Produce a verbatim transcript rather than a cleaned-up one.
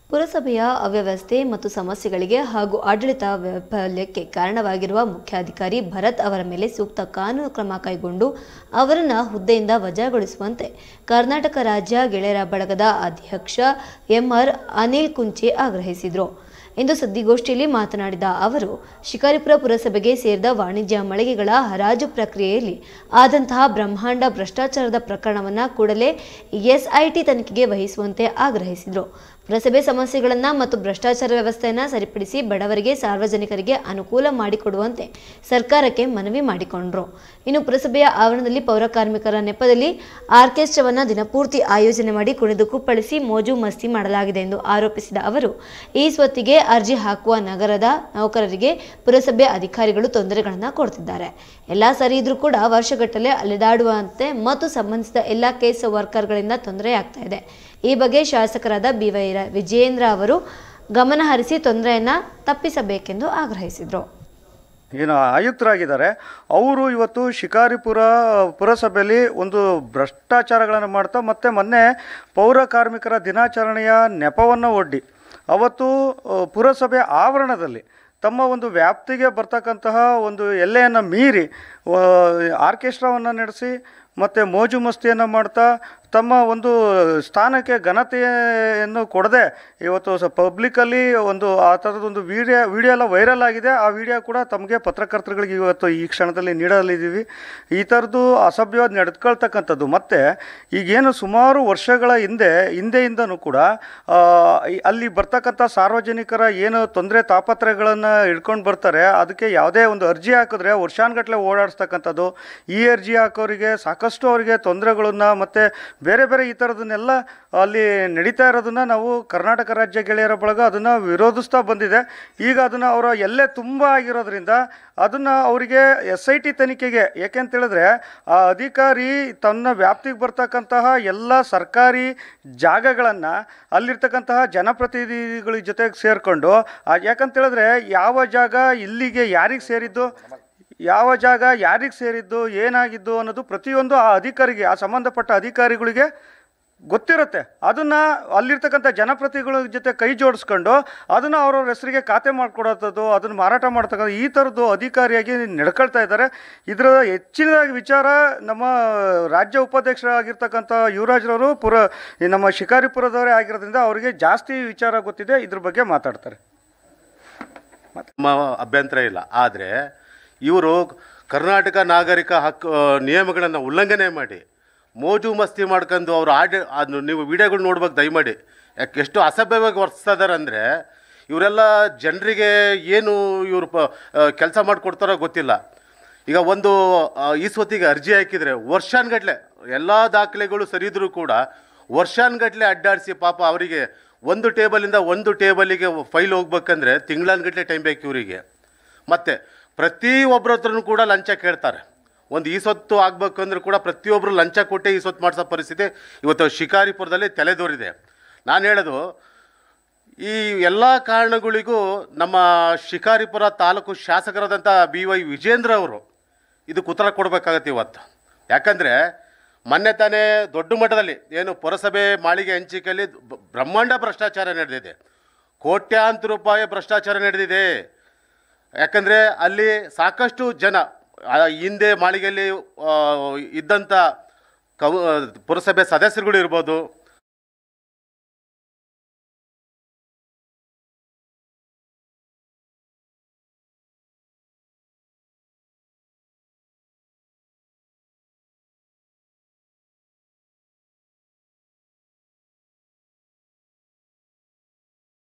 ಪುರಸಭೆಯ ಅವ್ಯವಸ್ಥೆ ಮತ್ತು ಸಮಸ್ಯೆಗಳಿಗೆ ಹಾಗೂ ಆಡಳಿತ ವೈಫಲ್ಯಕ್ಕೆ ಕಾರಣವಾಗಿರುವ ಮುಖ್ಯಾಧಿಕಾರಿ ಭರತ್ ಅವರ ಮೇಲೆ ಸೂಕ್ತ ಕಾನೂನು ಕ್ರಮ ಕೈಗೊಂಡು ಅವರನ್ನು ಹುದ್ದೆಯಿಂದ ವಜಾಗೊಳಿಸುವಂತೆ ಕರ್ನಾಟಕ ರಾಜ್ಯ ಗೆಳೆಯರ ಬಳಗದ ಅಧ್ಯಕ್ಷ ಎಂಆರ್ ಅನಿಲ್ ಕುಂಚೆ ಆಗ್ರಹಿಸಿದರು. ಇಂದು ಸುದ್ದಿಗೋಷ್ಠಿಯಲ್ಲಿ ಮಾತನಾಡಿದ ಅವರು, ಶಿಕಾರಿಪುರ ಪುರಸಭೆಗೆ ಸೇರಿದ ವಾಣಿಜ್ಯ ಮಳಿಗೆಗಳ ಹರಾಜು ಪ್ರಕ್ರಿಯೆಯಲ್ಲಿ ಆದಂತಹ ಬ್ರಹ್ಮಾಂಡ ಭ್ರಷ್ಟಾಚಾರದ ಪ್ರಕರಣವನ್ನು ಕೂಡಲೇ ಎಸ್ಐಟಿ ತನಿಖೆಗೆ ವಹಿಸುವಂತೆ ಆಗ್ರಹಿಸಿದರು. ಪುರಸಭೆ ಸಮಸ್ಯೆಗಳನ್ನು ಮತ್ತು ಭ್ರಷ್ಟಾಚಾರ ವ್ಯವಸ್ಥೆಯನ್ನು ಸರಿಪಡಿಸಿ ಬಡವರಿಗೆ ಸಾರ್ವಜನಿಕರಿಗೆ ಅನುಕೂಲ ಮಾಡಿಕೊಡುವಂತೆ ಸರ್ಕಾರಕ್ಕೆ ಮನವಿ ಮಾಡಿಕೊಂಡರು. ಇನ್ನು ಪುರಸಭೆಯ ಆವರಣದಲ್ಲಿ ಪೌರ ಕಾರ್ಮಿಕರ ನೆಪದಲ್ಲಿ ಆರ್ಕೆಸ್ಟ್ರಾವನ್ನು ದಿನಪೂರ್ತಿ ಆಯೋಜನೆ ಮಾಡಿ ಕುಣಿದು ಕುಪ್ಪಳಿಸಿ ಮೋಜು ಮಸ್ತಿ ಮಾಡಲಾಗಿದೆ ಎಂದು ಆರೋಪಿಸಿದ ಅವರು, ಈ ಸ್ವತ್ತಿಗೆ ಅರ್ಜಿ ಹಾಕುವ ನಗರದ ನೌಕರರಿಗೆ ಪುರಸಭೆ ಅಧಿಕಾರಿಗಳು ತೊಂದರೆಗಳನ್ನು ಕೊಡ್ತಿದ್ದಾರೆ. ಎಲ್ಲ ಸರಿ ಇದ್ರೂ ಕೂಡ ವರ್ಷಗಟ್ಟಲೆ ಅಲೆದಾಡುವಂತೆ ಮತ್ತು ಸಂಬಂಧಿಸಿದ ಎಲ್ಲ ಕೇಸ್ ವರ್ಕರ್ಗಳಿಂದ ತೊಂದರೆಯಾಗ್ತಾ ಇದೆ. ಈ ಬಗ್ಗೆ ಶಾಸಕರಾದ ಬಿ ವೈ ವಿಜಯೇಂದ್ರ ಅವರು ಗಮನ ಹರಿಸಿ ತೊಂದರೆಯನ್ನು ತಪ್ಪಿಸಬೇಕೆಂದು ಆಗ್ರಹಿಸಿದರು. ಏನು ಆಯುಕ್ತರಾಗಿದ್ದಾರೆ ಅವರು ಇವತ್ತು ಶಿಕಾರಿಪುರ ಪುರಸಭೆಯಲ್ಲಿ ಒಂದು ಭ್ರಷ್ಟಾಚಾರಗಳನ್ನು ಮಾಡ್ತಾ ಮತ್ತು ಮೊನ್ನೆ ಪೌರ ಕಾರ್ಮಿಕರ ದಿನಾಚರಣೆಯ ನೆಪವನ್ನು ಒಡ್ಡಿ ಅವತ್ತು ಪುರಸಭೆ ಆವರಣದಲ್ಲಿ ತಮ್ಮ ಒಂದು ವ್ಯಾಪ್ತಿಗೆ ಬರ್ತಕ್ಕಂತಹ ಒಂದು ಎಲ್ಲೆಯನ್ನು ಮೀರಿ ಆರ್ಕೆಸ್ಟ್ರಾವನ್ನು ನಡೆಸಿ ಮತ್ತು ಮೋಜು ಮಸ್ತಿಯನ್ನು ಮಾಡ್ತಾ ತಮ್ಮ ಒಂದು ಸ್ಥಾನಕ್ಕೆ ಘನತೆಯನ್ನು ಕೊಡದೆ ಇವತ್ತು ಸ ಪಬ್ಲಿಕ್ಕಲ್ಲಿ ಒಂದು ಆ ಥರದೊಂದು ವೀಡಿಯೋ ವೀಡಿಯೋ ಎಲ್ಲ ವೈರಲ್ ಆಗಿದೆ. ಆ ವಿಡಿಯೋ ಕೂಡ ತಮಗೆ ಪತ್ರಕರ್ತರುಗಳಿಗೆ ಇವತ್ತು ಈ ಕ್ಷಣದಲ್ಲಿ ನೀಡಲಿದ್ದೀವಿ. ಈ ಥರದ್ದು ಅಸಭ್ಯವಾದ ನಡೆದುಕೊಳ್ತಕ್ಕಂಥದ್ದು ಮತ್ತು ಈಗೇನು ಸುಮಾರು ವರ್ಷಗಳ ಹಿಂದೆ ಹಿಂದೆಯಿಂದನೂ ಕೂಡ ಅಲ್ಲಿ ಬರ್ತಕ್ಕಂಥ ಸಾರ್ವಜನಿಕರ ಏನು ತೊಂದರೆ ತಾಪತ್ರಗಳನ್ನು ಹಿಡ್ಕೊಂಡು ಬರ್ತಾರೆ, ಅದಕ್ಕೆ ಯಾವುದೇ ಒಂದು ಅರ್ಜಿ ಹಾಕಿದ್ರೆ ವರ್ಷಾನುಗಟ್ಟಲೆ ಓಡಾಡಿಸ್ತಕ್ಕಂಥದ್ದು, ಈ ಅರ್ಜಿ ಹಾಕೋರಿಗೆ ಸಾಕಷ್ಟು ಅವರಿಗೆ ತೊಂದರೆಗಳನ್ನು ಮತ್ತು ಬೇರೆ ಬೇರೆ ಈ ಥರದನ್ನೆಲ್ಲ ಅಲ್ಲಿ ನಡೀತಾ ಇರೋದನ್ನು ನಾವು ಕರ್ನಾಟಕ ರಾಜ್ಯ ಗೆಳೆಯರ ಬಳಗ ಅದನ್ನು ವಿರೋಧಿಸ್ತಾ ಬಂದಿದೆ. ಈಗ ಅದನ್ನು ಅವರ ಎಲ್ಲೇ ತುಂಬ ಆಗಿರೋದ್ರಿಂದ ಅದನ್ನು ಅವರಿಗೆ ಎಸ್ ಐ ಟಿ ತನಿಖೆಗೆ, ಏಕೆಂತೇಳಿದ್ರೆ ಆ ಅಧಿಕಾರಿ ತನ್ನ ವ್ಯಾಪ್ತಿಗೆ ಬರ್ತಕ್ಕಂತಹ ಎಲ್ಲ ಸರ್ಕಾರಿ ಜಾಗಗಳನ್ನು ಅಲ್ಲಿರ್ತಕ್ಕಂತಹ ಜನಪ್ರತಿನಿಧಿಗಳ ಜೊತೆಗೆ ಸೇರಿಕೊಂಡು ಯಾಕಂತೇಳಿದ್ರೆ ಯಾವ ಜಾಗ ಇಲ್ಲಿಗೆ ಯಾರಿಗೆ ಸೇರಿದ್ದು, ಯಾವ ಜಾಗ ಯಾರಿಗೆ ಸೇರಿದ್ದು, ಏನಾಗಿದ್ದು ಅನ್ನೋದು ಪ್ರತಿಯೊಂದು ಆ ಅಧಿಕಾರಿಗೆ, ಆ ಸಂಬಂಧಪಟ್ಟ ಅಧಿಕಾರಿಗಳಿಗೆ ಗೊತ್ತಿರುತ್ತೆ. ಅದನ್ನು ಅಲ್ಲಿರ್ತಕ್ಕಂಥ ಜನಪ್ರತಿನಿಧಿಗಳ ಜೊತೆ ಕೈ ಜೋಡಿಸ್ಕೊಂಡು ಅದನ್ನು ಅವ್ರವ್ರ ಹೆಸರಿಗೆ ಖಾತೆ ಮಾಡಿಕೊಡೋದು, ಅದನ್ನು ಮಾರಾಟ ಮಾಡ್ತಕ್ಕಂಥ ಈ ಥರದ್ದು ಅಧಿಕಾರಿಯಾಗಿ ನಡ್ಕೊಳ್ತಾ ಇದ್ದಾರೆ. ಇದರ ಹೆಚ್ಚಿನದಾಗಿ ವಿಚಾರ ನಮ್ಮ ರಾಜ್ಯ ಉಪಾಧ್ಯಕ್ಷರಾಗಿರ್ತಕ್ಕಂಥ ಯುವರಾಜ್ರವರು ಪುರ ನಮ್ಮ ಶಿಕಾರಿಪುರದವರೇ ಆಗಿರೋದ್ರಿಂದ ಅವರಿಗೆ ಜಾಸ್ತಿ ವಿಚಾರ ಗೊತ್ತಿದೆ, ಇದ್ರ ಬಗ್ಗೆ ಮಾತಾಡ್ತಾರೆ. ನಮ್ಮ ಅಭ್ಯಂತರ ಇಲ್ಲ. ಆದರೆ ಇವರು ಕರ್ನಾಟಕ ನಾಗರಿಕ ಹಕ್ಕು ನಿಯಮಗಳನ್ನು ಉಲ್ಲಂಘನೆ ಮಾಡಿ ಮೋಜು ಮಸ್ತಿ ಮಾಡ್ಕೊಂಡು ಅವರು ಆಡ ಅದು ನೀವು ವಿಡಿಯೋಗಳು ನೋಡ್ಬೇಕು ದಯಮಾಡಿ. ಯಾಕೆ ಎಷ್ಟು ಅಸಭ್ಯವಾಗಿ ವರ್ತಿಸ್ತಾ ಇದ್ದಾರೆ ಅಂದರೆ, ಇವರೆಲ್ಲ ಜನರಿಗೆ ಏನು ಇವರು ಪ ಕೆಲಸ ಮಾಡಿಕೊಡ್ತಾರೋ ಗೊತ್ತಿಲ್ಲ. ಈಗ ಒಂದು ಈ ಸ್ವತ್ತಿಗೆ ಅರ್ಜಿ ಹಾಕಿದರೆ ವರ್ಷಾನುಗಟ್ಲೆ ಎಲ್ಲ ದಾಖಲೆಗಳು ಸರಿಯಿದ್ರೂ ಕೂಡ ವರ್ಷಾನುಗಟ್ಲೆ ಅಡ್ಡಾಡಿಸಿ ಪಾಪ ಅವರಿಗೆ ಒಂದು ಟೇಬಲಿಂದ ಒಂದು ಟೇಬಲಿಗೆ ಫೈಲ್ ಹೋಗ್ಬೇಕಂದ್ರೆ ತಿಂಗಳನ್ಗಟ್ಲೆ ಟೈಮ್ ಬೇಕು ಇವರಿಗೆ. ಮತ್ತು ಪ್ರತಿಯೊಬ್ಬರ ಹತ್ರನೂ ಕೂಡ ಲಂಚ ಕೇಳ್ತಾರೆ. ಒಂದು ಈ ಸೊತ್ತು ಆಗಬೇಕಂದ್ರೂ ಕೂಡ ಪ್ರತಿಯೊಬ್ಬರು ಲಂಚ ಕೊಟ್ಟೆ ಈ ಸೊತ್ತು ಮಾಡಿಸೋ ಪರಿಸ್ಥಿತಿ ಇವತ್ತು ಶಿಕಾರಿಪುರದಲ್ಲಿ ತಲೆದೋರಿದೆ. ನಾನು ಹೇಳೋದು, ಈ ಎಲ್ಲ ಕಾರಣಗಳಿಗೂ ನಮ್ಮ ಶಿಕಾರಿಪುರ ತಾಲೂಕು ಶಾಸಕರಾದಂಥ ಬಿ ವೈ ವಿಜೇಂದ್ರ ಅವರು ಇದಕ್ಕೆ ಉತ್ತರ ಕೊಡಬೇಕಾಗತ್ತೆ ಇವತ್ತು. ಯಾಕಂದರೆ ಮೊನ್ನೆ ತಾನೇ ದೊಡ್ಡ ಮಟ್ಟದಲ್ಲಿ ಏನು ಪುರಸಭೆ ಮಾಳಿಗೆ ಹಂಚಿಕೆಯಲ್ಲಿ ಬ್ರಹ್ಮಾಂಡ ಭ್ರಷ್ಟಾಚಾರ ನಡೆದಿದೆ, ಕೋಟ್ಯಾಂತರ ರೂಪಾಯಿ ಭ್ರಷ್ಟಾಚಾರ ನಡೆದಿದೆ. ಯಾಕಂದರೆ ಅಲ್ಲಿ ಸಾಕಷ್ಟು ಜನ ಹಿಂದೆ ಮಾಳಿಗೆಯಲ್ಲಿ ಇದ್ದಂಥ ಕೌ ಪುರಸಭೆ ಸದಸ್ಯರುಗಳು ಇರ್ಬೋದು,